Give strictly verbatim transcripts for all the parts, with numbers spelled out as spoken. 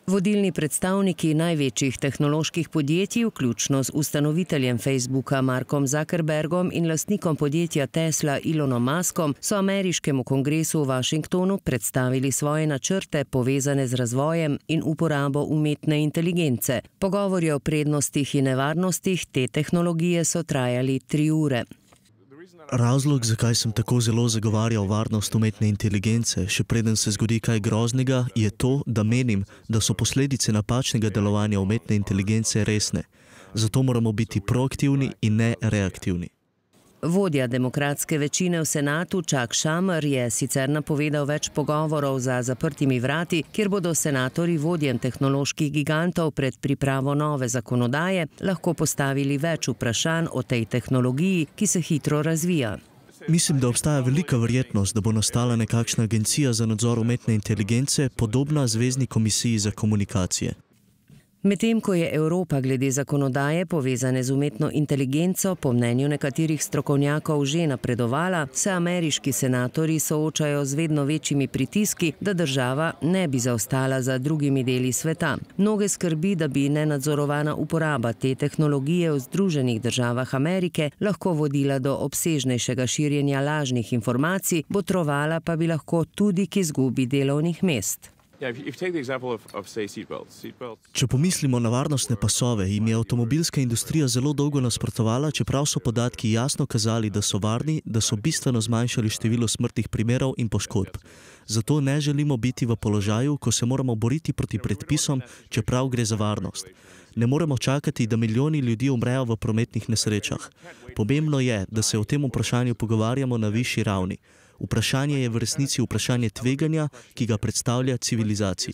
Vodilni predstavniki največjih tehnoloških podjetij, vključno z ustanoviteljem Facebooka Markom Zuckerbergom in lastnikom podjetja Tesla Elonom Muskom, so ameriškemu kongresu v Washingtonu predstavili svoje načrte povezane z razvojem in uporabo umetne inteligence. Pogovori o prednostih in nevarnostih te tehnologije so trajali tri ure. Razlog, zakaj sem tako zelo zagovarjal varnost umetne inteligence, še preden se zgodi kaj groznega, je to, da menim, da so posledice napačnega delovanja umetne inteligence resne. Zato moramo biti proaktivni in ne reaktivni. Vodja demokratske večine v senatu Chuck Schumer je sicer napovedal več pogovorov za zaprtimi vrati, kjer bodo senatorji vodjem tehnoloških gigantov pred pripravo nove zakonodaje lahko postavili več vprašanj o tej tehnologiji, ki se hitro razvija. Mislim, da obstaja velika verjetnost, da bo nastala nekakšna agencija za nadzor umetne inteligence, podobna Zvezni komisiji za komunikacije. Medtem ko je Evropa glede zakonodaje povezane z umetno inteligenco po mnenju nekaterih strokovnjakov že napredovala, se ameriški senatorji soočajo z vedno večjimi pritiski, da država ne bi zaostala za drugimi deli sveta. Mnoge skrbi, da bi nenadzorovana uporaba te tehnologije v Združenih državah Amerike lahko vodila do obsežnejšega širjenja lažnih informacij, botrovala pa bi lahko tudi k izgubi delovnih mest. Če pomislimo na varnostne pasove, jim je avtomobilska industrija zelo dolgo nasprotovala, čeprav so podatki jasno kazali, da so varni, da so bistveno zmanjšali število smrtnih primerov in poškodb. Zato ne želimo biti v položaju, ko se moramo boriti proti predpisom, čeprav gre za varnost. Ne moremo čakati, da milijoni ljudi umrejo v prometnih nesrečah. Pomembno je, da se o tem vprašanju pogovarjamo na višji ravni. Vprašanje je v resnici vprašanje tveganja, ki ga predstavlja civilizaciji.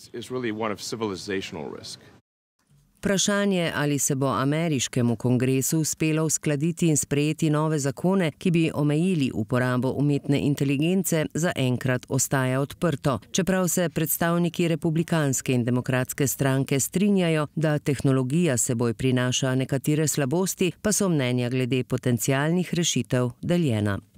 Vprašanje, ali se bo ameriškemu kongresu uspelo uskladiti in sprejeti nove zakone, ki bi omejili uporabo umetne inteligence, zaenkrat ostaja odprto. Čeprav se predstavniki republikanske in demokratske stranke strinjajo, da tehnologija seboj prinaša nekatere slabosti, pa so mnenja glede potencialnih rešitev deljena.